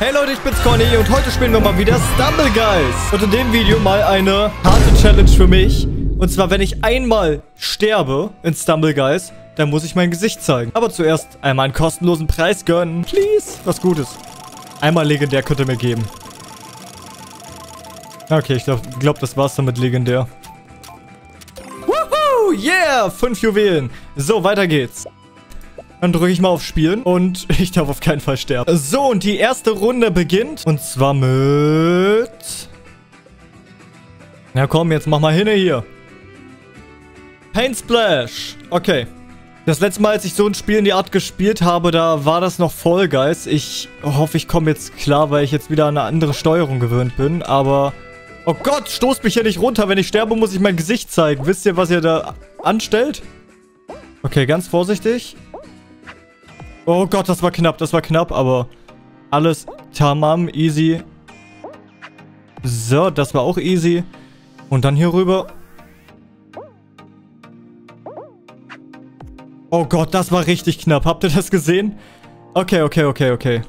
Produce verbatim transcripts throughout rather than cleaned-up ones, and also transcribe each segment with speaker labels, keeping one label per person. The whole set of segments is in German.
Speaker 1: Hey Leute, ich bin's Conny und heute spielen wir mal wieder Stumble Guys. Und in dem Video mal eine harte Challenge für mich. Und zwar, wenn ich einmal sterbe in Stumble Guys, dann muss ich mein Gesicht zeigen. Aber zuerst einmal einen kostenlosen Preis gönnen. Please. Was Gutes. Einmal legendär könnt ihr mir geben. Okay, ich glaube, glaub, das war's dann mit legendär. Woohoo! Yeah! Fünf Juwelen. So, weiter geht's. Dann drücke ich mal auf Spielen und ich darf auf keinen Fall sterben. So, und die erste Runde beginnt. Und zwar mit... Na komm, jetzt mach mal hin hier. Paint Splash. Okay. Das letzte Mal, als ich so ein Spiel in die Art gespielt habe, da war das noch Fall Guys. Ich hoffe, ich komme jetzt klar, weil ich jetzt wieder an eine andere Steuerung gewöhnt bin. Aber... Oh Gott, stoßt mich hier nicht runter. Wenn ich sterbe, muss ich mein Gesicht zeigen. Wisst ihr, was ihr da anstellt? Okay, ganz vorsichtig. Oh Gott, das war knapp, das war knapp, aber alles tamam, easy. So, das war auch easy. Und dann hier rüber. Oh Gott, das war richtig knapp. Habt ihr das gesehen? Okay, okay, okay, okay.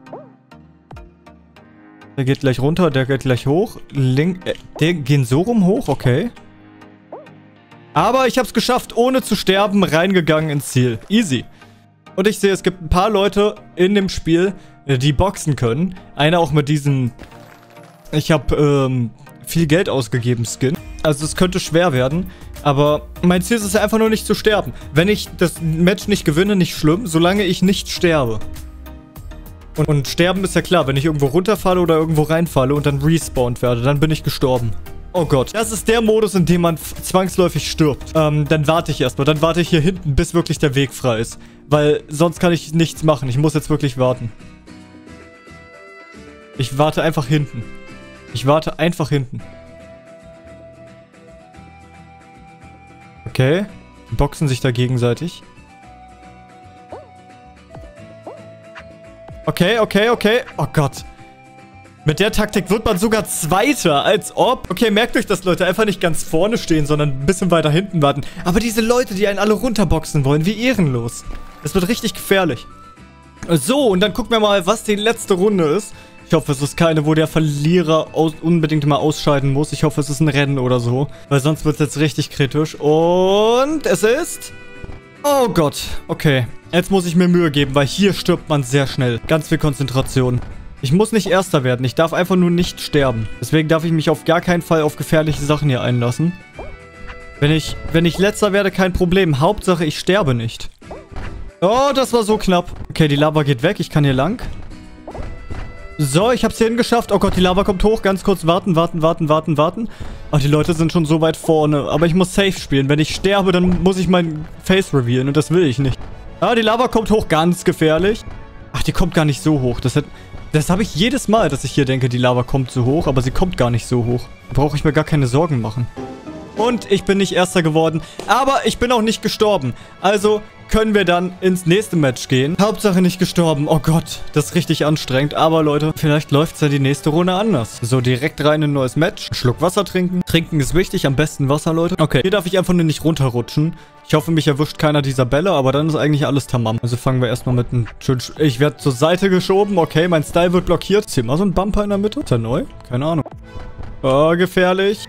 Speaker 1: Der geht gleich runter, der geht gleich hoch. Link, äh, der geht so rum hoch, okay. Aber ich hab's geschafft, ohne zu sterben, reingegangen ins Ziel. Easy. Und ich sehe, es gibt ein paar Leute in dem Spiel, die boxen können. Einer auch mit diesem... Ich habe ähm, viel Geld ausgegeben, Skin. Also es könnte schwer werden. Aber mein Ziel ist es einfach nur nicht zu sterben. Wenn ich das Match nicht gewinne, nicht schlimm, solange ich nicht sterbe. Und, und sterben ist ja klar, wenn ich irgendwo runterfalle oder irgendwo reinfalle und dann respawned werde, dann bin ich gestorben. Oh Gott. Das ist der Modus, in dem man zwangsläufig stirbt. Ähm, dann warte ich erstmal. Dann warte ich hier hinten, bis wirklich der Weg frei ist. Weil sonst kann ich nichts machen. Ich muss jetzt wirklich warten. Ich warte einfach hinten. Ich warte einfach hinten. Okay. Die boxen sich da gegenseitig. Okay, okay, okay. Oh Gott. Mit der Taktik wird man sogar Zweiter, als ob... Okay, merkt euch das, Leute. Einfach nicht ganz vorne stehen, sondern ein bisschen weiter hinten warten. Aber diese Leute, die einen alle runterboxen wollen, wie ehrenlos. Das wird richtig gefährlich. So, und dann gucken wir mal, was die letzte Runde ist. Ich hoffe, es ist keine, wo der Verlierer aus unbedingt mal ausscheiden muss. Ich hoffe, es ist ein Rennen oder so. Weil sonst wird es jetzt richtig kritisch. Und es ist... Oh Gott. Okay. Jetzt muss ich mir Mühe geben, weil hier stirbt man sehr schnell. Ganz viel Konzentration. Ich muss nicht Erster werden. Ich darf einfach nur nicht sterben. Deswegen darf ich mich auf gar keinen Fall auf gefährliche Sachen hier einlassen. Wenn ich, wenn ich Letzter werde, kein Problem. Hauptsache, ich sterbe nicht. Oh, das war so knapp. Okay, die Lava geht weg. Ich kann hier lang. So, ich hab's hierhin geschafft. Oh Gott, die Lava kommt hoch. Ganz kurz warten, warten, warten, warten, warten. Ach, die Leute sind schon so weit vorne. Aber ich muss safe spielen. Wenn ich sterbe, dann muss ich mein Face revealen. Und das will ich nicht. Ah, die Lava kommt hoch. Ganz gefährlich. Ach, die kommt gar nicht so hoch. Das hat... Das habe ich jedes Mal, dass ich hier denke, die Lava kommt so hoch, aber sie kommt gar nicht so hoch. Da brauche ich mir gar keine Sorgen machen. Und ich bin nicht Erster geworden, aber ich bin auch nicht gestorben. Also können wir dann ins nächste Match gehen. Hauptsache nicht gestorben. Oh Gott, das ist richtig anstrengend. Aber Leute, vielleicht läuft es ja die nächste Runde anders. So, direkt rein in ein neues Match. Einen Schluck Wasser trinken. Trinken ist wichtig, am besten Wasser, Leute. Okay, hier darf ich einfach nur nicht runterrutschen. Ich hoffe, mich erwischt keiner dieser Bälle, aber dann ist eigentlich alles tamam. Also fangen wir erstmal mit einem schönen... Sch ich werde zur Seite geschoben. Okay, mein Style wird blockiert. Ist hier mal so ein Bumper in der Mitte? Ist der neu? Keine Ahnung. Oh, gefährlich.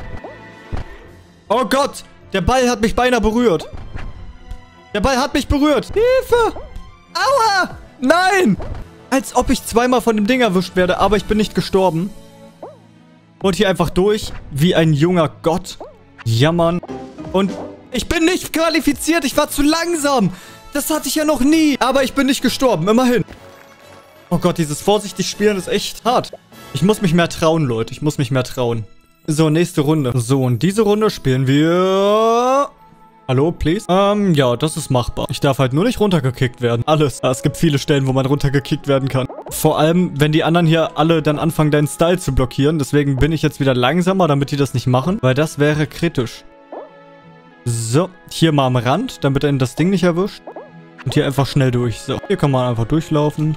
Speaker 1: Oh Gott, der Ball hat mich beinahe berührt. Der Ball hat mich berührt. Hilfe! Aua! Nein! Als ob ich zweimal von dem Ding erwischt werde, aber ich bin nicht gestorben. Und hier einfach durch, wie ein junger Gott. Jammern. Und... Ich bin nicht qualifiziert, ich war zu langsam. Das hatte ich ja noch nie. Aber ich bin nicht gestorben, immerhin. Oh Gott, dieses vorsichtig Spielen ist echt hart. Ich muss mich mehr trauen, Leute. Ich muss mich mehr trauen. So, nächste Runde. So, und diese Runde spielen wir... Hallo, please? Ähm, ja, das ist machbar. Ich darf halt nur nicht runtergekickt werden. Alles. Es gibt viele Stellen, wo man runtergekickt werden kann. Vor allem, wenn die anderen hier alle dann anfangen, deinen Style zu blockieren. Deswegen bin ich jetzt wieder langsamer, damit die das nicht machen. Weil das wäre kritisch. So, hier mal am Rand, damit einen das Ding nicht erwischt. Und hier einfach schnell durch. So, hier kann man einfach durchlaufen.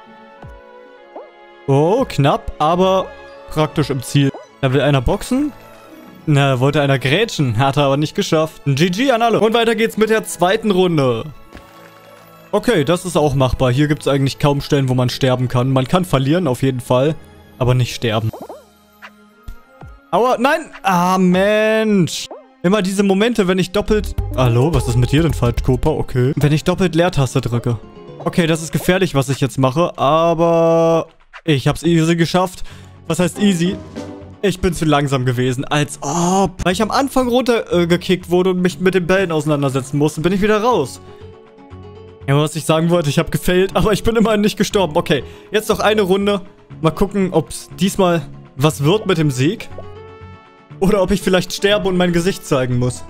Speaker 1: Oh, knapp, aber praktisch im Ziel. Da will einer boxen. Na, wollte einer grätschen. Hat er aber nicht geschafft. Ein G G an alle. Und weiter geht's mit der zweiten Runde. Okay, das ist auch machbar. Hier gibt es eigentlich kaum Stellen, wo man sterben kann. Man kann verlieren, auf jeden Fall. Aber nicht sterben. Aua, nein! Ah, Mensch! Immer diese Momente, wenn ich doppelt... Hallo, was ist mit dir denn falsch, Cooper? Okay. Wenn ich doppelt Leertaste drücke. Okay, das ist gefährlich, was ich jetzt mache. Aber ich hab's easy geschafft. Was heißt easy? Ich bin zu langsam gewesen. Als ob. Weil ich am Anfang runtergekickt äh, wurde und mich mit den Bällen auseinandersetzen musste, bin ich wieder raus. Ja, was ich sagen wollte, ich habe gefailt, aber ich bin immerhin nicht gestorben. Okay, jetzt noch eine Runde. Mal gucken, ob es diesmal was wird mit dem Sieg. Oder ob ich vielleicht sterbe und mein Gesicht zeigen muss.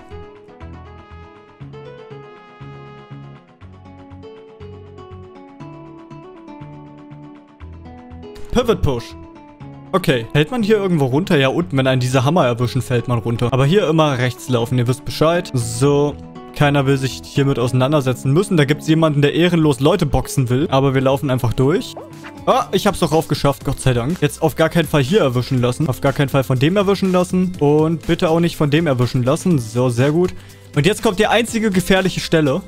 Speaker 1: Pivot Push. Okay, hält man hier irgendwo runter? Ja, unten, wenn einen diese Hammer erwischen, fällt man runter. Aber hier immer rechts laufen, ihr wisst Bescheid. So, keiner will sich hiermit auseinandersetzen müssen. Da gibt es jemanden, der ehrenlos Leute boxen will. Aber wir laufen einfach durch. Ah, ich hab's doch raufgeschafft, Gott sei Dank. Jetzt auf gar keinen Fall hier erwischen lassen. Auf gar keinen Fall von dem erwischen lassen. Und bitte auch nicht von dem erwischen lassen. So, sehr gut. Und jetzt kommt die einzige gefährliche Stelle.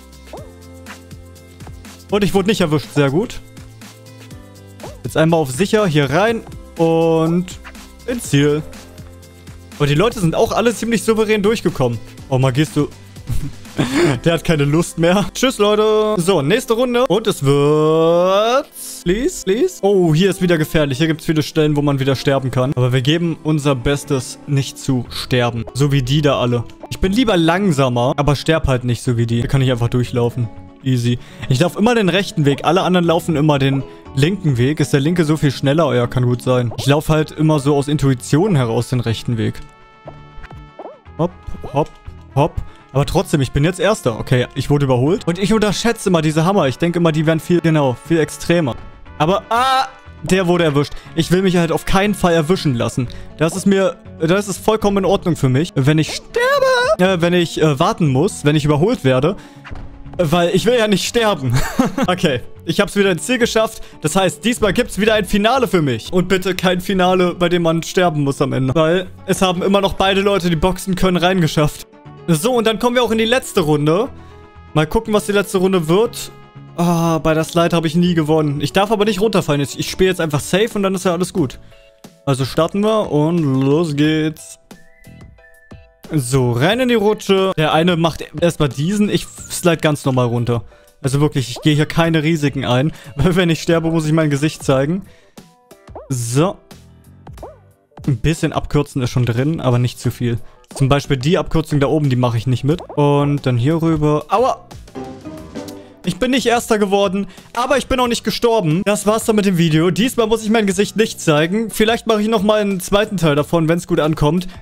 Speaker 1: Und ich wurde nicht erwischt, sehr gut. Jetzt einmal auf sicher, hier rein. Und ins Ziel. Und die Leute sind auch alle ziemlich souverän durchgekommen. Oh, mal gehst du... Der hat keine Lust mehr. Tschüss, Leute. So, nächste Runde. Und es wird... Please, please. Oh, hier ist wieder gefährlich. Hier gibt es viele Stellen, wo man wieder sterben kann. Aber wir geben unser Bestes, nicht zu sterben. So wie die da alle. Ich bin lieber langsamer, aber sterb halt nicht so wie die. Hier kann ich einfach durchlaufen. Easy. Ich laufe immer den rechten Weg. Alle anderen laufen immer den linken Weg. Ist der linke so viel schneller? Oh ja, kann gut sein. Ich laufe halt immer so aus Intuition heraus den rechten Weg. Hopp, hopp, hopp. Aber trotzdem, ich bin jetzt Erster. Okay, ich wurde überholt. Und ich unterschätze immer diese Hammer. Ich denke immer, die wären viel, genau, viel extremer. Aber, ah, der wurde erwischt. Ich will mich halt auf keinen Fall erwischen lassen. Das ist mir, das ist vollkommen in Ordnung für mich. Wenn ich sterbe, äh, wenn ich äh, warten muss, wenn ich überholt werde. Weil ich will ja nicht sterben. Okay, ich habe es wieder ins Ziel geschafft. Das heißt, diesmal gibt es wieder ein Finale für mich. Und bitte kein Finale, bei dem man sterben muss am Ende. Weil es haben immer noch beide Leute, die boxen können, reingeschafft. So, und dann kommen wir auch in die letzte Runde. Mal gucken, was die letzte Runde wird. Ah, bei der Slide habe ich nie gewonnen. Ich darf aber nicht runterfallen. Ich spiele jetzt einfach safe und dann ist ja alles gut. Also starten wir und los geht's. So, rein in die Rutsche. Der eine macht erstmal diesen. Ich slide ganz normal runter. Also wirklich, ich gehe hier keine Risiken ein. Weil wenn ich sterbe, muss ich mein Gesicht zeigen. So. Ein bisschen abkürzen ist schon drin, aber nicht zu viel. Zum Beispiel die Abkürzung da oben, die mache ich nicht mit. Und dann hier rüber. Aua! Ich bin nicht Erster geworden, aber ich bin auch nicht gestorben. Das war's dann mit dem Video. Diesmal muss ich mein Gesicht nicht zeigen. Vielleicht mache ich nochmal einen zweiten Teil davon, wenn es gut ankommt.